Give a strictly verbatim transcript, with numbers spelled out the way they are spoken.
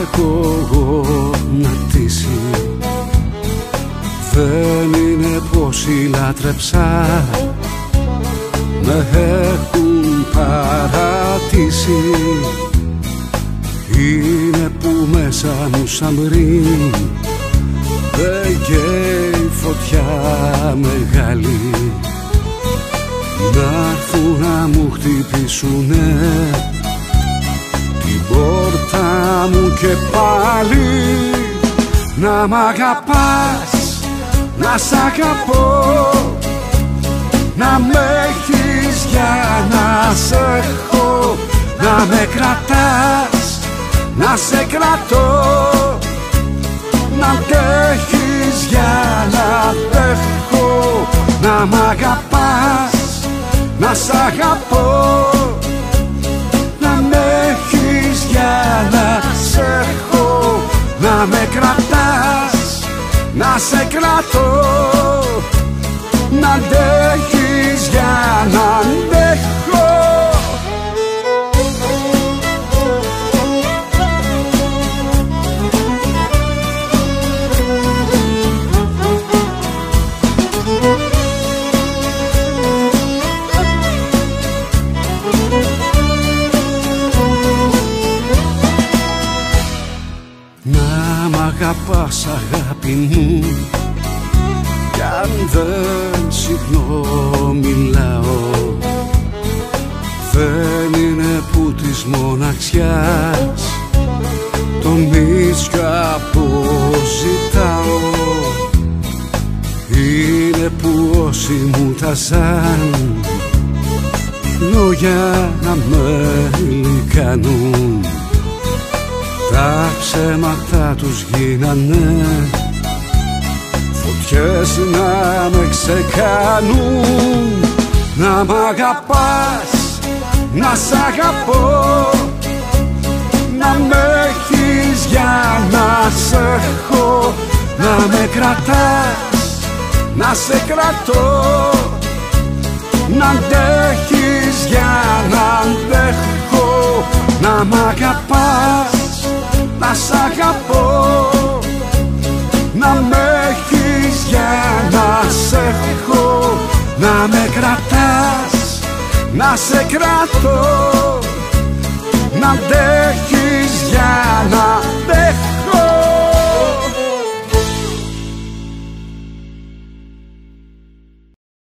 έχω εγώ να τύσει. Δεν είναι πως οι λάτρεψα με έχουν παρατήσει. Είναι που μέσα μου σαν πριν δεν καίει φωτιά μεγάλη. Να'ρθουν να μου χτυπήσουνε την πόρτα μου και πάλι. Να μ' αγαπάς, να σ' αγαπώ, να μ' έχεις για να σ' έχω, να με κρατάς, να σε κρατώ, να αντέχεις για να αντέχω. Να μ' αγαπάς, να σ' αγαπώ, να με έχεις για να σ' έχω, να με κρατάς, να σε κρατώ, να αντέχεις για να αντέχω. Να μ' αγαπάς αγάπη μου, κι αν δεν συχνό μιλάω, δεν είναι που της μοναξιάς τον μίσιο αποζητάω. Είναι που όσοι μου τα ζαν λόγια να με λυκάνουν, τα ψέματα τους γίνανε φωτιές να με ξεκάνουν. Να μ' αγαπάς, να σ' αγαπώ, να με έχεις για να σ' έχω, να με κρατάς, να σε κρατώ, να αντέχεις για να αντέχω. Να μ' αγαπάς, να σ' αγαπώ, να με έχεις για να σ' έχω, να με κρατάς, να σε κρατώ, να αντέχεις